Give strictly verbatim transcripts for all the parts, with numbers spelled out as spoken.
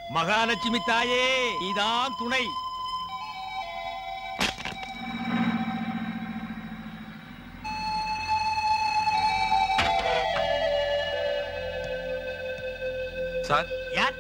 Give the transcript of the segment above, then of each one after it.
மகாலட்சுமி தாயே இதான் துணை. சார், யார்?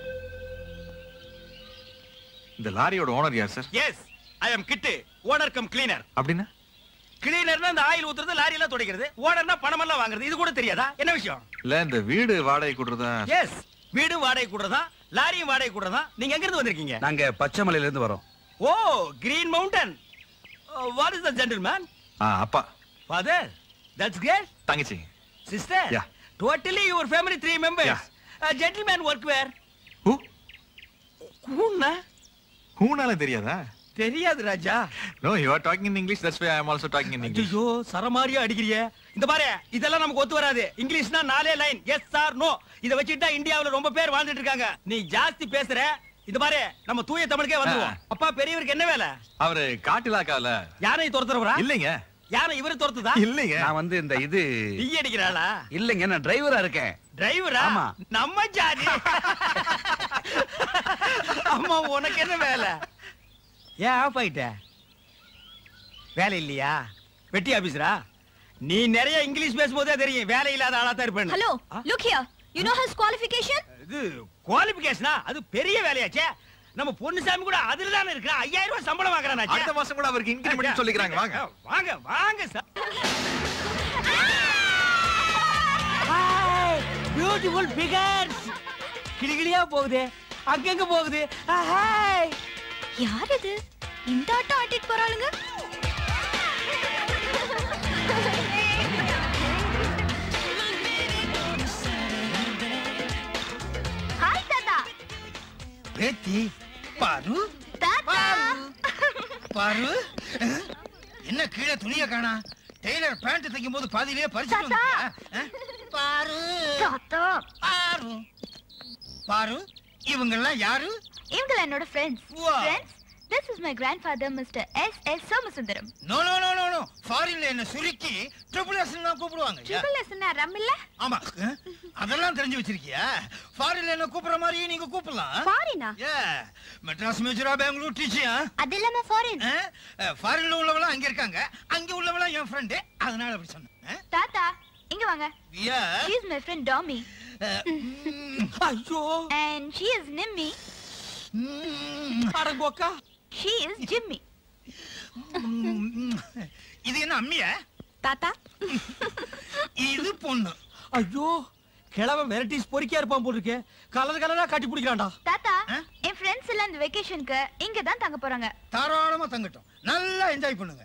இந்த லாரியோட ஓனர் யார் sir? Yes, I am Kittu, owner cum cleaner. அப்படின்னா? கிளீனர்னா இந்த ஆயில் ஊத்துறது, லாரி எல்லாம் துடைக்கிறது. ஓனர்னா பணம் எல்லாம் வாங்குறது. இது கூட தெரியாதா? என்ன விஷயம்? இல்ல, இந்த வீடு வாடகை கூடுறதா? எஸ், வீடும் வாடகை கூடுறதா, லாரியும் வாடகை கூடுறதா. நீங்க எங்க இருந்து வந்திருக்கீங்க? நாங்க பச்சைமலையில இருந்து வரோம். Oh, green mountain. What is the gentleman? ஆ, அப்பா. Father, that's great. தங்கச்சி. Sister. Yeah. Totally your family three members. Yeah. A gentleman work where? Who? கூன்னா? ஹூனால தெரியாதா? தெரியாது ராஜா. No, you are talking in English. That's why I am also talking in English. ஐயோ, சரமாரியா அடிக்கிறியே. இந்த பாரு, இதெல்லாம் நமக்கு ஒத்து வராது. இங்கிலீஷ்னா நாலே லைன், எஸ் ஆர் நோ. இத வச்சிட்டா இந்தியாவுல ரொம்ப பேர் வாழ்ந்துட்டு இருக்காங்க. நீ ஜாஸ்தி பேசுற. இந்த பாரு, நம்ம தூய தமிழுக்கே வந்துருவோம். அப்பா பெரியவருக்கு என்ன வேலை? அவரு காட்டிலாக்கால. யானை துரத்துறவரா? இல்லைங்க. யானை இவரு துரத்துதா? இல்லைங்க. நான் வந்து இந்த இது டீ அடிக்கிறாளா? இல்லைங்க, நான் டிரைவரா இருக்கேன். டிரைவரா? ஆமா. நம்ம ஜாதி. அம்மா, உனக்கு என்ன வேலை? ஏன் ஆஃப் ஆயிட்ட? வேலை இல்லையா? வெட்டி ஆபீசரா? நீ நிறைய இங்கிலீஷ் பேசும்போதே தெரியும் வேலை இல்லாத ஆளா தான் இருப்பேன். Hello, look here. You know his qualification? இது குவாலிஃபிகேஷனா? அது பெரிய வேலையாச்சே. நம்ம பொன்னுசாமி கூட அதுல தான இருக்கா. ஐயாயிரம் ரூபாய் சம்பளம் வாங்குறானாச்சே. அடுத்த மாசம் கூட அவருக்கு இன்கிரிமெண்ட் சொல்லிக்கறாங்க. வாங்க. வாங்க, வாங்க சார். Hi, beautiful figures. கிளிகிளியா போகுது. அங்கங்க போகுது. ஹாய். யார் இது? இந்த ஆட்டம் ஆட்டிட்டு போறாளுங்க. ஹாய் தாத்தா. பேத்தி பாரு. தாத்தா. பாரு, என்ன கீழே துணிய காணா? டெய்லர் பேண்ட் தைக்கும் போது பாதியிலேயே பறிச்சுட்டு வந்தியா? பாரு. தாத்தா. பாரு. பாரு, இவங்க எல்லாம் யாரு? இவங்க என்னோட friends. Wow. Friends, this is my grandfather Mister S S Somasundaram. No no no no no. ஃபாரின்ல என்ன சுருக்கி ட்ரிபிள் எஸ் ன்னு கூப்பிடுவாங்க. ட்ரிபிள் எஸ் னா ரம் இல்ல? ஆமா. அதெல்லாம் தெரிஞ்சு வச்சிருக்கியா? ஃபாரின்ல என்ன கூப்பிடுற மாதிரி நீங்க கூப்பிடலாம். ஃபாரினா? ஏ, மெட்ராஸ் மேஜரா பெங்களூர் டீச்சியா? அதெல்லாம் ஃபாரின். ஃபாரின்ல உள்ளவங்க அங்க இருக்காங்க. அங்க உள்ளவங்க என் ஃப்ரெண்ட். அதனால அப்படி சொன்னேன். தாத்தா, இங்க வாங்க. யா. She is my friend Domi. ஐயோ. And she is Nimmi. அடங்கோக்கா. She is Jimmy. இது என்ன அம்மியா? தாத்தா. இது பொண்ணு. ஐயோ, கிழவன் வெரைட்டிஸ் பொறுக்கியா இருப்பான் போல இருக்கே. கலர் கலரா கட்டி பிடிக்கிறான்டா. தாத்தா, என் ஃப்ரெண்ட்ஸ் எல்லாம் இந்த வெக்கேஷனுக்கு இங்க தான் தங்க போறாங்க. தாராளமா தங்கட்டும். நல்லா என்ஜாய் பண்ணுங்க.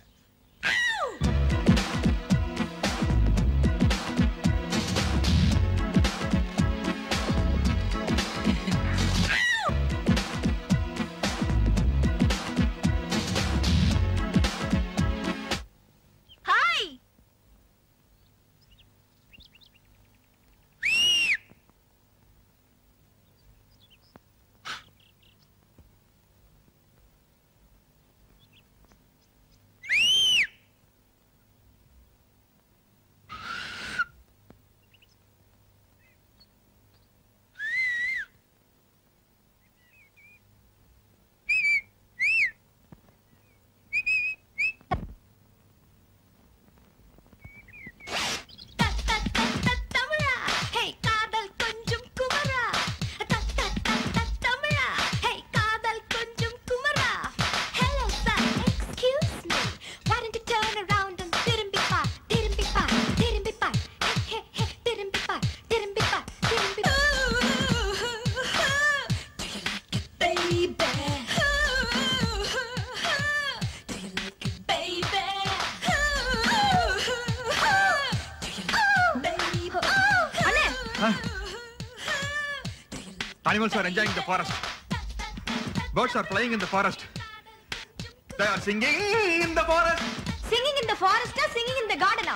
Animals are enjoying the forest. Birds are flying in the forest. They are singing in the forest. Singing in the forest or singing in the garden?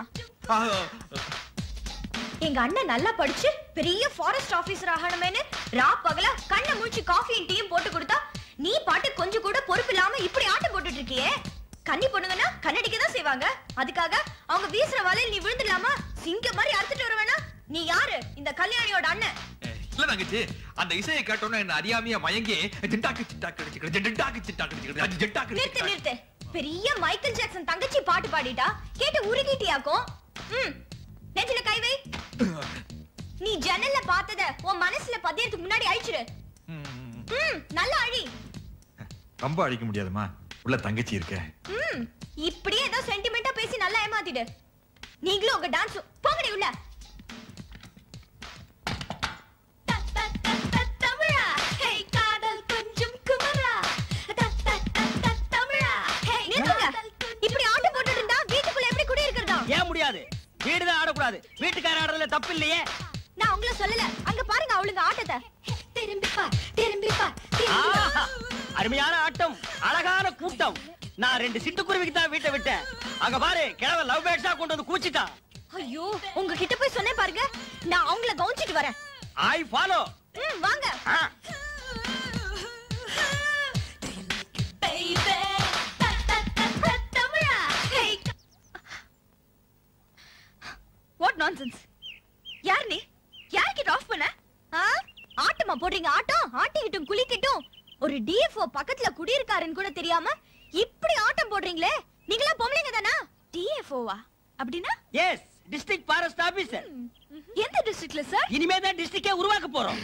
எங்க அண்ணன் நல்லா படிச்சு பெரிய ஃபாரஸ்ட் ஆபீசர் ஆகணுமேனு ரா பகலா கண்ணை மூச்சி காஃபியும் டீயும் போட்டு கொடுத்தா நீ பாட்டு கொஞ்சம் கூட பொறுப்பு இல்லாம இப்படி ஆட்டம் போட்டுட்டு இருக்கியே. கன்னி பொண்ணுங்கன்னா கண்ணடிக்க தான் செய்வாங்க. அதுக்காக அவங்க வீசுற வலையில் நீ விழுந்துடலாமா? சிங்க மாதிரி அறுத்துட்டு வருவேனா? நீ யாரு? இந்த கல்யாணியோட அண்ணன். இல்ல தங்கச்சி, அந்த இசையை கேட்டோன்னு என்ன அறியாமையா மயங்கி ஜிண்டாக்கு ஜிண்டாக்கு அடிச்சுக்கிட்டு, ஜிண்டாக்கு ஜிண்டாக்கு அடிச்சுக்கிட்டு, அது ஜிண்டாக்கு நிறுத்து அடிச்சுக்கிட்டு. நிறுத்து. பெரிய மைக்கேல் ஜாக்சன் தங்கச்சி பாட்டு பாடிட்டா கேட்டு உருகிட்டியாக்கும். ம், நெஞ்சில கை வை. நீ ஜன்னல்ல பார்த்தத உன் மனசுல பதியறதுக்கு முன்னாடி அழிச்சிடு. ம், நல்லா அழி. ரொம்ப அழிக்க முடியாதுமா, உள்ள தங்கச்சி இருக்க. ம், இப்படியே ஏதோ சென்டிமெண்டா பேசி நல்லா ஏமாத்திடு. நீங்களும் உங்க டான்ஸ் போங்கடி உள்ள. இப்படி ஆட்டம் போட்டுட்டு இருந்தா வீட்டுக்குள்ள எப்படி குடி இருக்கிறதா? ஏன் முடியாது? வீடுதான் ஆடக்கூடாது, வீட்டுக்கார ஆடுறதுல தப்பு இல்லையே. நான் உங்களை சொல்லல, அங்க பாருங்க அவளுங்க ஆட்டத்தை. திரும்பி பார், திரும்பி பார், திரும்பி பார். ஆஹா, அருமையான ஆட்டம், அழகான கூட்டம். நான் ரெண்டு சிட்டுக்குருவிக்கு தான் வீட்டை விட்டேன். அங்க பாரு, கிழவ லவ் பேர்ட்ஸா கொண்டு வந்து கூச்சிட்டான். ஐயோ, உங்ககிட்ட போய் சொன்னேன் பாருங்க, நான் அவங்கள கவுன்சிட்டு வரேன். I follow. ம், வாங்க. What nonsense? யார் நீ? யார்கிட்ட ஆஃப் பண்ண? ஆ? ஆட்டமா போடுறீங்க ஆட்டம்? ஆட்டிக்கிட்டும் குளிக்கட்டும். ஒரு டிஎஃப்ஓ பக்கத்துல குடியிருக்காருன்னு கூட தெரியாம இப்படி ஆட்டம் போடுறீங்களே. நீங்களா பொம்பளைங்க தானா? டிஎஃப்ஓவா? அப்படினா? Yes, district forest officer. எந்த டிஸ்ட்ரிக்ட்ல சார்? இனிமே தான் டிஸ்ட்ரிக்டே உருவாக்க போறோம்.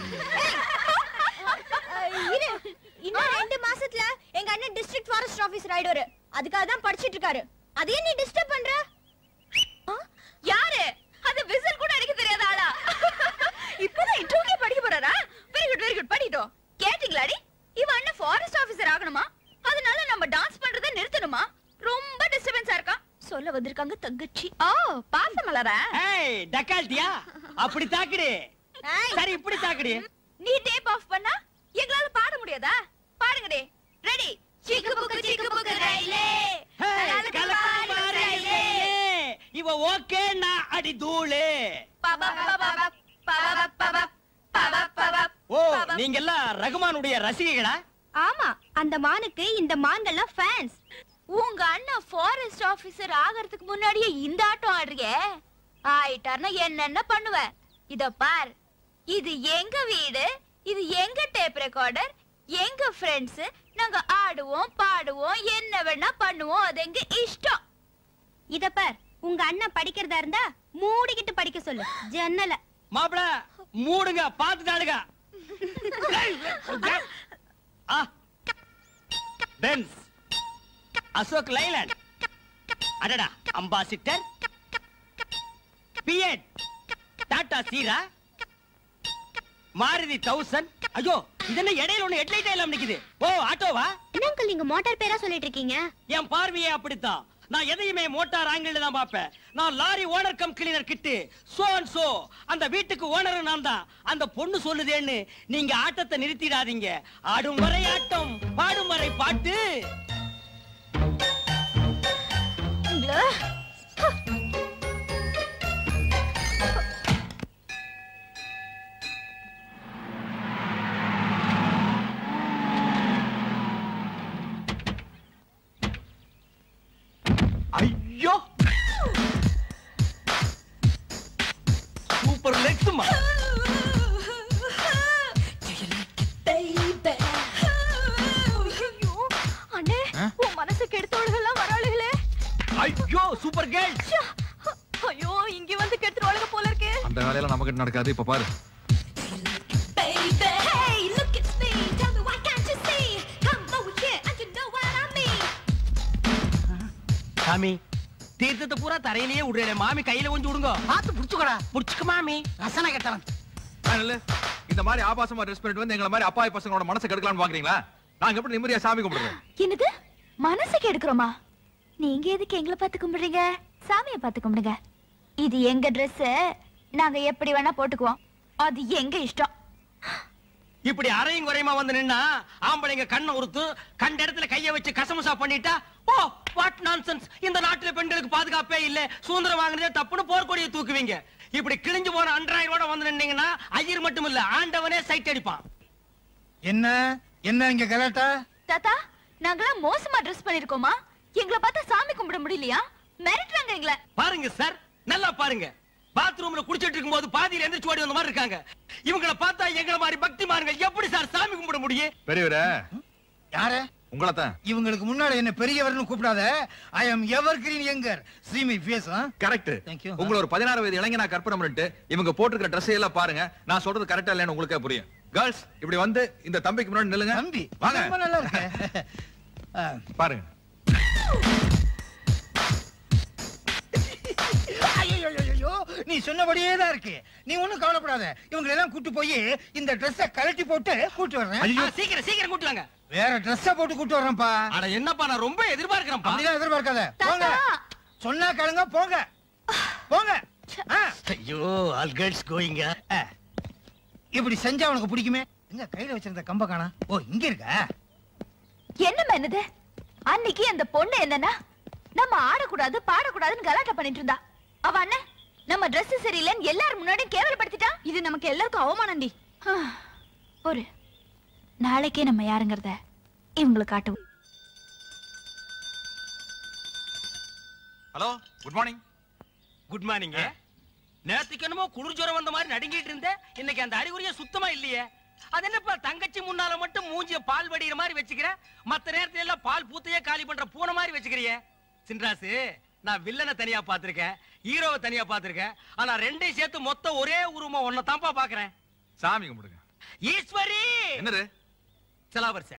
இரு, இன்னும் ரெண்டு மாசத்துல எங்க அண்ணன் டிஸ்ட்ரிக்ட் ஃபாரஸ்ட் ஆபீசர் ஆயிடுவாரு. அதுக்காக தான் படிச்சிட்டு இருக்காரு. அதையே நீ டிஸ்டர்ப் பண்ற? யாரு? அது விசில் கூட அடிக்க தெரியாத ஆளா? இப்பதான் இன்டர்வியூ படிக்க போறாரா? வெரி குட் வெரி குட், படிட்டோம். கேட்டிங்களாடி? இவ அண்ணன் ஃபாரஸ்ட் ஆபீசர் ஆகணுமா? அதனால நம்ம டான்ஸ் பண்றதை நிறுத்தணுமா? ரொம்ப டிஸ்டர்பன்ஸா இருக்கா? சொல்ல வந்திருக்காங்க தங்கச்சி. ஓ, பாசமலரா? ஏய், டக்கால்டியா? அப்படி தாக்குடி. சரி, இப்படி தாக்குடி. நீ டேப் ஆஃப் பண்ணா எங்களால பாட முடியாதா? பாடுங்கடே. ரெடி? சிக்கு புக்கு சிக்கு புக்கு ரயிலே, ஏய், கலக்கு ரயிலே. இவ ஓகே, நான் அடி தூளே. பப பப பப பப பப பப. ஓ, நீங்க எல்லாம் ரகுமானுடைய ரசிகைகளா? ஆமா, அந்த மானுக்கு இந்த மான்கள்லாம் ஃபேன்ஸ். உங்க அண்ணன் ஃபாரஸ்ட் ஆபீசர் ஆகிறதுக்கு முன்னாடியே இந்த ஆட்டம் ஆடுறியே. ஆயிட்டார்னா என்னென்ன பண்ணுவ? இத பார், இது எங்க வீடு, இது எங்க டேப் ரெக்கார்டர், எங்க ஃப்ரெண்ட்ஸ். நாங்க ஆடுவோம் பாடுவோம், என்ன வேணா பண்ணுவோம், அது எங்க இஷ்டம். இத பார், உங்க அண்ணன் படிக்கிறதா இருந்தா மூடிக்கிட்டு படிக்க சொல்லு ஜன்னல. மாப்பிள மூடுங்க, பாத்துட்டாளுங்க. ஆ, பென்ஸ், அசோக் லைலாண்ட், அடடா ambassador, Fiat, Tata Sierra, Maruti thousand. ஐயோ, இது என்ன இடையில ஒண்ணு ஹெட்லைட் எல்லாம் நிக்குது? ஓ, ஆட்டோவா? என்ன அங்கிள் நீங்க மோட்டார் பேரா சொல்லிட்டு இருக்கீங்க? என் பார்வையே அப்படித்தான். நான் எதையுமே மோட்டார் ஆங்கிள் தான் பாப்பேன். நான் lorry owner cum cleaner Kittu so and so. அந்த வீட்டுக்கு ஓனர் நான் தான். அந்த பொண்ணு சொல்லுதேன்னு நீங்க ஆட்டத்தை நிறுத்திடாதீங்க. ஆடும் வரை ஆட்டம், பாடும் வரை பாட்டு. ஐயோ, சூப்பர் லெக்ஸ்மா. அண்ணே, உன் மனசு கெடுத்தவளுகெல்லாம் வராளுகளே. ஐயோ, சூப்பர் கேர்ள். ஐயோ, இங்க வந்து கெடுத்துருவாளுக போல இருக்கு. அந்த வேலையில நமக்கு நடக்காது. இப்ப பாரு. சாமி, தீர்த்தத்தை பூரா தரையிலேயே விடுறேன். மாமி கையில கொஞ்சம் விடுங்க. பாத்து புடிச்சுக்கடா. புடிச்சுக்க மாமி. ரசனை கெட்டவன். இல்ல, இந்த மாதிரி ஆபாசமா ட்ரெஸ் பண்ணிட்டு வந்து எங்களை மாதிரி அப்பாவி பசங்களோட மனசை கெடுக்கலாம்னு பாக்குறீங்களா? நாங்க எப்படி நிம்மதியா சாமி கும்பிடுறோம்? என்னது? மனசுக்கு எடுக்கிறோமா? நீங்க எதுக்கு எங்களை பார்த்து கும்பிடுறீங்க? சாமியை பார்த்து கும்பிடுங்க. இது எங்க Dress. நாங்க எப்படி வேணா போட்டுக்குவோம். அது எங்க இஷ்டம். இப்படி அரையும் குறையுமா வந்து நின்னா ஆம்பளைங்க கண்ணை உறுத்து கண்ட இடத்துல கைய வச்சு கசமுசா பண்ணிட்டா, ஓ வாட் நான்சென்ஸ். இந்த நாட்டுல பெண்களுக்கு பாதுகாப்பே இல்ல, சுதந்திரம் வாங்குறதே தப்புன்னு போர்க்கொடியை தூக்குவீங்க. இப்படி கிழிஞ்சு போற அன்றாயிரோட வந்து நின்னீங்கன்னா ஐயர் மட்டும் இல்ல, ஆண்டவனே சைட் அடிப்பான். என்ன என்ன இங்க கலாட்டா? தாத்தா, நாங்களாம் மோசமா ட்ரெஸ் பண்ணிருக்கோமா? எங்களை பார்த்தா சாமி கும்பிட முடியலையா? மிரட்டுறாங்க எங்களை. பாருங்க சார், நல்லா பாருங்க. பாத்ரூம்ல குடிச்சிட்டு இருக்கும்போது பாதியில எந்திரிச்சு ஓடி வந்த மாதிரி இருக்காங்க. இவங்களை பார்த்தா எங்களை மாதிரி பக்திமான்கள் எப்படி சார் சாமி கும்பிட முடியும்? பெரியவரே, யாரு? உங்களதான். இவங்களுக்கு முன்னாடி என்ன பெரியவர்னு கூப்பிடாத. I am evergreen younger. see my face. Correct. Thank you. உங்களை ஒரு பதினாறு வயது இளைஞனா கற்பனை பண்ணிட்டு இவங்க போட்டுக்கிற Dress எல்லாம் பாருங்க. நான் சொல்றது கரெக்டா இல்லன்னு உங்களுக்கே புரியும். கேர்ள்ஸ், இப்படி வந்து இந்த தம்பிக்கு முன்னாடி நில்லுங்க. தம்பி வாங்க. ரொம்ப நல்லா இருக்கு. பாருங்க. ஐயோ, நீ சொன்னபடியே தான் இருக்கு. நீ ஒண்ணும் கவலைப்படாத. இவங்க எல்லாம் கூட்டி போய் இந்த Dress-அ கழட்டி போட்டு கூட்டி வர்றேன். ஆ, சீக்கிரம் சீக்கிரம் கூட்டுவாங்க. வேற Dress-அ போட்டு கூட்டி வர்றேன்ப்பா. அட என்னப்பா, நான் ரொம்ப எதிர்பார்க்கிறேன்ப்பா. அப்படிலாம் எதிர்பார்க்காத. போங்க. சொன்னா கேளுங்க, போங்க போங்க. ஐயோ, ஆல் கேர்ள்ஸ் கோயிங்க. இப்படி செஞ்சா உனக்கு பிடிக்குமே. எங்க கையில வச்சிருந்த கம்ப காணா? ஓ, இங்க இருக்கா? என்னம்மா என்னது? அன்னைக்கு அந்த பொண்ணு என்னன்னா நம்ம ஆடக்கூடாது பாடக்கூடாதுன்னு கலாட்டா பண்ணிட்டு இருந்தா. அவ அண்ணன் நம்ம Dress சரியில்லைன்னு எல்லாரும் முன்னாடியும் கேவலப்படுத்திட்டா. இது நமக்கு எல்லாருக்கும் அவமானம்டி. ஒரு நாளைக்கே நம்ம யாருங்கறத இவங்களுக்கு காட்டுவோம். Hello, good morning. Good morning. நேத்துக்கு என்னமோ குளிர் ஜுரம் வந்த மாதிரி நடுங்கிட்டு இருந்த, இன்னைக்கு அந்த அறிகுறியே சுத்தமா இல்லையே. அது என்னப்பா, தங்கச்சி முன்னால மட்டும் மூஞ்சிய பால் வடிகிற மாதிரி வச்சுக்கிற, மத்த நேரத்துல எல்லாம் பால் பூத்தையே காலி பண்ற பூனை மாதிரி வச்சுக்கிறியே. சின்ராசு, நான் வில்லனை தனியா பாத்திருக்கேன், ஹீரோவை தனியா பாத்திருக்கேன். ஆனா ரெண்டையும் சேர்த்து மொத்தம் ஒரே உருவமா ஒன்ன தான்ப்பா பாக்குறேன். சாமி கும்பிடுங்க. ஈஸ்வரி. என்னது? சிலாவரிசை.